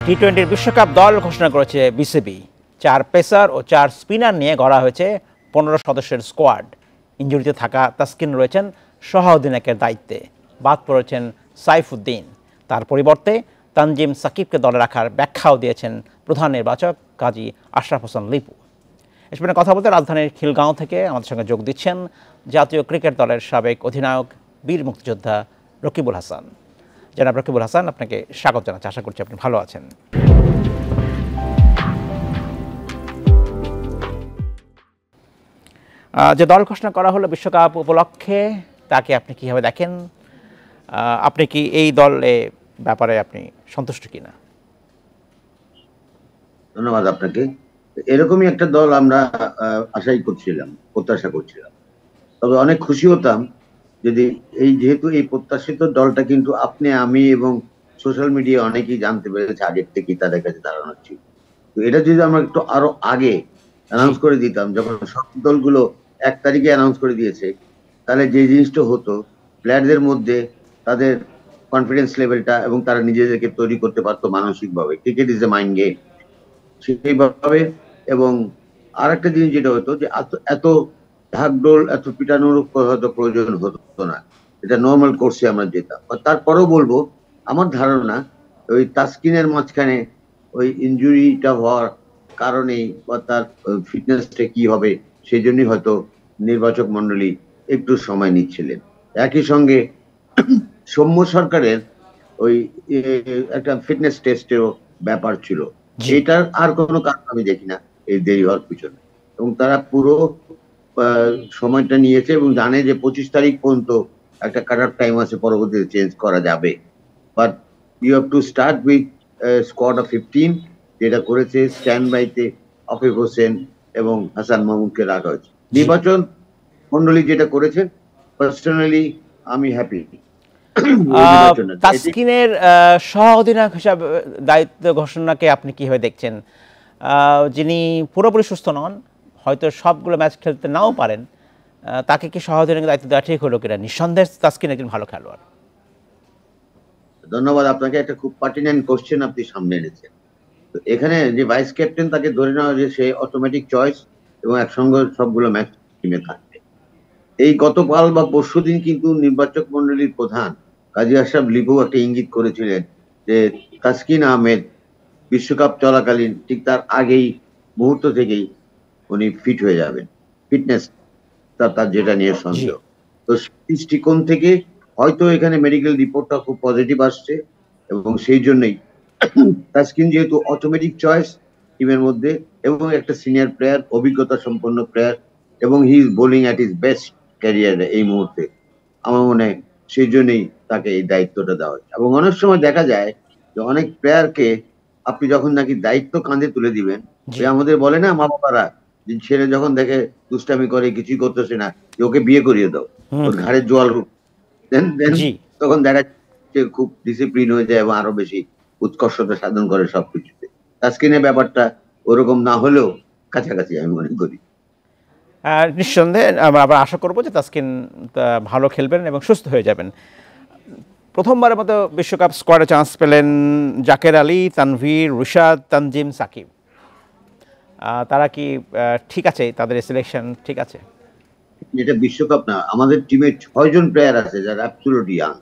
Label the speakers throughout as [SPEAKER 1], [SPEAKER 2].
[SPEAKER 1] টি-20 বিশ্বকাপ দল ঘোষণা করেছে বিসিবি। 4 পেসার ও 4 স্পিনার নিয়ে গড়া হয়েছে 15 সদস্যের স্কোয়াড। ইনজুরিতে থাকা তাসকিন রয়েছেন সহ অধিনায়কের দায়িত্বে, বাদ পড়েছেন সাইফুদ্দিন। তার পরিবর্তে তানজিম সাকিবকে দলে রাখার ব্যাখ্যাও দিয়েছেন প্রধান নির্বাচক কাজী আশরাফ হোসেন লিপু। এসব নিয়ে কথা বলতে রাজধানীর খিলগাঁও থেকে আমাদের সঙ্গে যোগ দিচ্ছেন জাতীয় ক্রিকেট দলের সাবেক অধিনায়ক বীর মুক্তিযোদ্ধা রকিবুল হাসান। জনাব রকিবুল হাসান, আপনাকে স্বাগত জানাচ্ছি। আশা করছি আপনি ভালো আছেন। যে দল ঘোষণা করা হলো বিশ্বকাপ উপলক্ষে, তাকে আপনি কীভাবে দেখেন? আপনি কি এই দলে ব্যাপারে আপনি সন্তুষ্ট কিনা?
[SPEAKER 2] ধন্যবাদ আপনাকে। এরকমই একটা দল আমরা আশাই করছিলাম, প্রত্যাশা করছিলাম। তবে অনেক খুশি হতাম যদি যেহেতু এই প্রত্যাশিত দলটা কিন্তু আপনি, আমি এবং সোশ্যাল মিডিয়া অনেকেই জানতে পেরেছে আগের থেকেই তাদের কাছে ধারণা ছিল। তো এটা যদি আমরা একটু আরো আগে অ্যানাউন্স করে দিতাম, যখন সব দলগুলো 1 তারিখে অ্যানাউন্স করে দিয়েছে, তাহলে যে জিনিসটা হতো, প্লেয়ারদের মধ্যে তাদের কনফিডেন্স লেভেলটা এবং তারা নিজেদেরকে তৈরি করতে পারতো মানসিকভাবে। Cricket is a mind game, সেইভাবে। এবং আর একটা জিনিস যেটা হতো যে এত ঢাকঢোল, এত পিটানোর হয়তো প্রয়োজন হতো না, এটা নর্মাল কোর্সে আমরা যেতাম। তারপরেও বলবো, আমার ধারণা ওই তাসকিনের মাঝখানে ওই ইনজুরিটা হওয়ার কারণে বা তার ফিটনেসটা কি হবে সেই জন্যই হয়তো নির্বাচক মন্ডলী একটু সময় নিচ্ছিলেন। একই সঙ্গে সৌম্য সরকারের ওই একটা ফিটনেস টেস্টেরও ব্যাপার ছিল। এটার আর কোনো কারণ আমি দেখি না এই দেরি হওয়ার পিছনে। এবং তারা পুরো সময়টা নিয়েছে এবং জানে যে 25 তারিখ পর্যন্ত একটা কাট অফ টাইম আছে, পরবর্তীতে চেঞ্জ করা যাবে। But you have to start with squad of 15, যেটা করেছে স্ট্যান্ড বাইতে আফিফ হোসেন এবং হাসান মাহমুদকে রাখা হয়েছে। নির্বাচন মন্ডলী যেটা করেছে, পার্সোনালি আমি হ্যাপি।
[SPEAKER 1] তাসকিনের সহ অধিনায়ক হিসাবে দায়িত্ব ঘোষণাকে আপনি কিভাবে দেখছেন? যিনি পুরোপুরি সুস্থ নন, হয়তো সবগুলো ম্যাচ খেলতে নাও পারেন, তাকে কি সহ অধিনায়কের দায়িত্ব দেওয়া ঠিক হলো কিনা? নিঃসন্দেহে তাসকিন একজন ভালো খেলোয়াড়।
[SPEAKER 2] ধন্যবাদ আপনাকে, একটা খুব পার্টিনেন্ট কোশ্চেন আপনি সামনে এনেছেন। তো এখানে যে ভাইস ক্যাপ্টেন, তাকে ধরে নেওয়া যে সে অটোমেটিক চয়েস এবং একসঙ্গে সবগুলো ম্যাচ টিমে থাকবে। এই গতকাল বা পরশুদিন কিন্তু নির্বাচক মন্ডলীর প্রধান কাজী আশরাফ লিপু একটা ইঙ্গিত করেছিলেন যে তাসকিন আহমেদ বিশ্বকাপ চলাকালীন ঠিক তার আগেই মুহূর্ত থেকেই উনি ফিট হয়ে যাবেন। ফিটনেস তার যেটা নিয়ে সন্দেহ। তো দৃষ্টিকোণ থেকে হয়তো এখানে মেডিকেল রিপোর্টটা খুব পজিটিভ আসছে এবং সেই জন্যই তাসকিন যেহেতু অটোমেটিক চয়েস টিমের মধ্যে এবং একটা সিনিয়র প্লেয়ার, অভিজ্ঞতা সম্পন্ন প্লেয়ার, এবং he is bowling at his best ক্যারিয়ারে এই মুহূর্তে, আমার মনে হয় সেই জন্যই তাকে এই দায়িত্বটা দেওয়া হচ্ছে। এবং অনেক সময় দেখা যায় যে অনেক প্লেয়ারকে আপনি যখন নাকি দায়িত্ব কাঁধে তুলে দিবেন, আমাদের বলে না মা বাবারা, যে ছেলে যখন দেখে দুষ্টামি করে, কিছুই করতেছে না, ওকে বিয়ে করিয়ে দাও, ওর ঘাড়ের জোয়াল, তখন দেখা যাচ্ছে খুব ডিসিপ্লিন হয়ে যায় এবং আরো বেশি উৎকর্ষতা সাধন করে সবকিছুতে। তাসকিনের ব্যাপারটা ওরকম না হলেও কাছাকাছি আমি মনে করি।
[SPEAKER 1] নিঃসন্দেহে আমরা আবার আশা করবো যে তাসকিন ভালো খেলবেন এবং সুস্থ হয়ে যাবেন। প্রথমবারের মতো বিশ্বকাপ স্কোয়াডে চান্স পেলেন জাকের আলী, তানভীর, রুশাদ, তানজিম, সাকিব। তারা কি ঠিক আছে? তাদের সিলেকশন ঠিক আছে?
[SPEAKER 2] এটা বিশ্বকাপ না, আমাদের টিমে 6 জন প্লেয়ার আছে যারা অ্যাবসলিউটলি ইয়াং।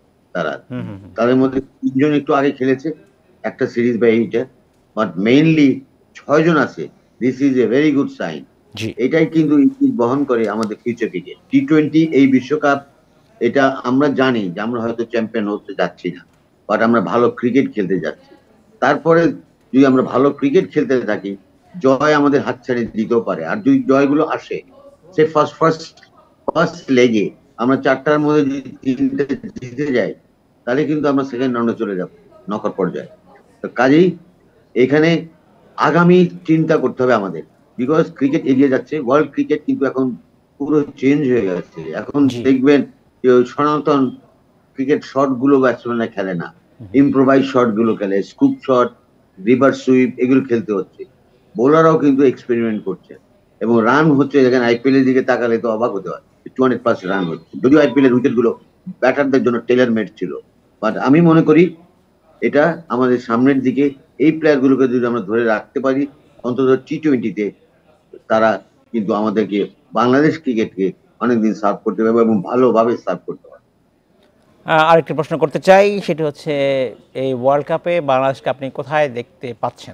[SPEAKER 2] তাদের মধ্যে 3 জন একটু আগে খেলেছে একটা সিরিজ বা এইটা, বাট মেইনলি 6 জন আছে। This is a very good sign. এটাই কিন্তু বহন করে আমাদের ফিউচার ক্রিকেট। টি-20 এই বিশ্বকাপ, এটা আমরা জানি যে আমরা হয়তো চ্যাম্পিয়ন হতে যাচ্ছি না, বাট আমরা ভালো ক্রিকেট খেলতে যাচ্ছি। তারপরে যদি আমরা ভালো ক্রিকেট খেলতে থাকি, জয় আমাদের হাতছাড়া দিতেও পারে। আর যদি জয়গুলো আসে, সে ফার্স্ট লেগে আমরা 4টার মধ্যে যদি 3টে জিতে যাই, তাহলে কিন্তু আমরা সেকেন্ড রাউন্ডে চলে যাব, নকআউট পর্যায়ে। তো কাজেই এখানে আগামী চিন্তা করতে হবে আমাদের, বিকজ ক্রিকেট এগিয়ে যাচ্ছে। ওয়ার্ল্ড ক্রিকেট কিন্তু এখন পুরো চেঞ্জ হয়ে গেছে। এখন দেখবেন যে সনাতন ক্রিকেট শট গুলো ব্যাটসম্যানরা খেলে না, ইম্প্রোভাইজ শট গুলো খেলে, স্কুপ শট, রিভার সুইপ, এগুলো খেলতে হচ্ছে। বোলাররাও কিন্তু এক্সপেরিমেন্ট করছে এবং রান হচ্ছে। যেখানে আইপিএল এর দিকে তাকালে তো অবাক হতে হয়, 200+ রান হচ্ছে, যদিও আইপিএল এর উইকেট গুলো ব্যাটারদের জন্য টেলার মেড ছিল। বাট আমি মনে করি এটা আমাদের সামনের দিকে এই প্লেয়ারগুলোকে যদি আমরা ধরে রাখতে পারি, অন্তত টি-20-তে তারা কিন্তু আমাদেরকে বাংলাদেশ ক্রিকেটকে অনেকদিন সার্ভ করতে পারবে এবং ভালোভাবে সার্ভ করতে পারবে।
[SPEAKER 1] আরেকটি প্রশ্ন করতে চাই, সেটি হচ্ছে এই ওয়ার্ল্ড কাপে বাংলাদেশকে আপনি কোথায় দেখতে পাচ্ছেন?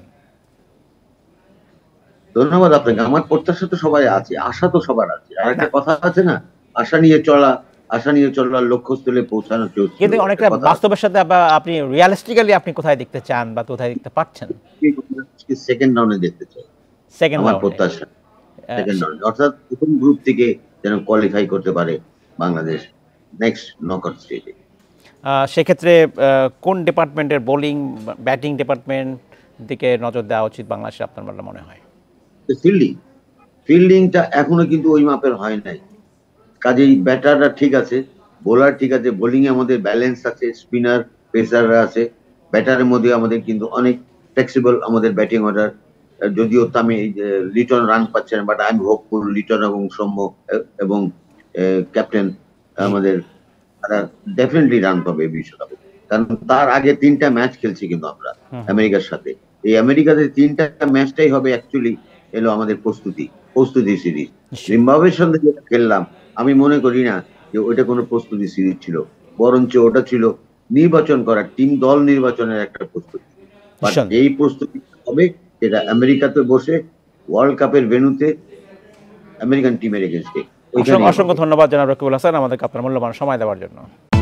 [SPEAKER 2] ধন্যবাদ আপনাকে। আমার প্রত্যাশা তো সবাই আছে, আশা তো সবার আছে। আর একটা
[SPEAKER 1] না,
[SPEAKER 2] কথা আছে না, আশা নিয়ে চলার লক্ষ্যস্থলে পৌঁছানো কেউ ছিল,
[SPEAKER 1] কিন্তু
[SPEAKER 2] একটা
[SPEAKER 1] অনেকটা
[SPEAKER 2] কথা আছে।
[SPEAKER 1] বাস্তবের সাথে আপনি রিয়ালিস্টিক্যালি আপনি কোথায় দেখতে চান বা কোথায় দেখতে পাচ্ছেন?
[SPEAKER 2] সেকেন্ড রাউন্ডে দেখতে চাই,
[SPEAKER 1] সেকেন্ড
[SPEAKER 2] আমার
[SPEAKER 1] রাউন্ডে?
[SPEAKER 2] প্রত্যাশা সেকেন্ড রাউন্ডে, অর্থাৎ প্রথম গ্রুপ থেকে যেন কোয়ালিফাই করতে পারে বাংলাদেশ নেক্সট নকআউট স্টেজে।
[SPEAKER 1] সেক্ষেত্রে কোন ডিপার্টমেন্টের বোলিং ব্যাটিং ডিপার্টমেন্ট দিকে নজর দেওয়া উচিত বাংলাদেশের আপনার বলে মনে হয়?
[SPEAKER 2] ফিল্ডিংটা এখনো কিন্তু ওই মাপের হয় নাই। কাজেই ব্যাটাররা ঠিক আছে, বোলার ঠিক আছে, বোলিং এ আমাদের ব্যালেন্স আছে, স্পিনার পেসাররা আছে। ব্যাটারের মধ্যে আমাদের কিন্তু অনেক ফ্লেক্সিবল আমাদের ব্যাটিং অর্ডার। যদিও তামি লিটন রান পাচ্ছেন, but I am hopeful Liton এবং সৌম্য এবং ক্যাপ্টেন আমাদের, তারা ডেফিনেটলি রান পাবে বিশ্বকাপে। কারণ তার আগে 3টা ম্যাচ খেলছি কিন্তু আমরা আমেরিকার সাথে। এই আমেরিকাতে 3টা ম্যাচটাই হবে অ্যাকচুয়ালি এলো আমাদের প্রস্তুতি সিরিজ। জিম্বাবুয়ের সঙ্গে যেটা খেললাম, আমি মনে করি না যে ওইটা কোনো প্রস্তুতি সিরিজ ছিল, বরঞ্চ ওটা ছিল নির্বাচন করা দল নির্বাচনের একটা প্রস্তুতি। বাট এই প্রস্তুতি হবে যেটা আমেরিকাতে বসে ওয়ার্ল্ড কাপের ভেন্যুতে আমেরিকান টিমের এগেইনস্টে।
[SPEAKER 1] অসংখ্য ধন্যবাদ জনাব রকিবুল হাসান আমাদেরকে আপনার মূল্যবান সময় দেওয়ার জন্য।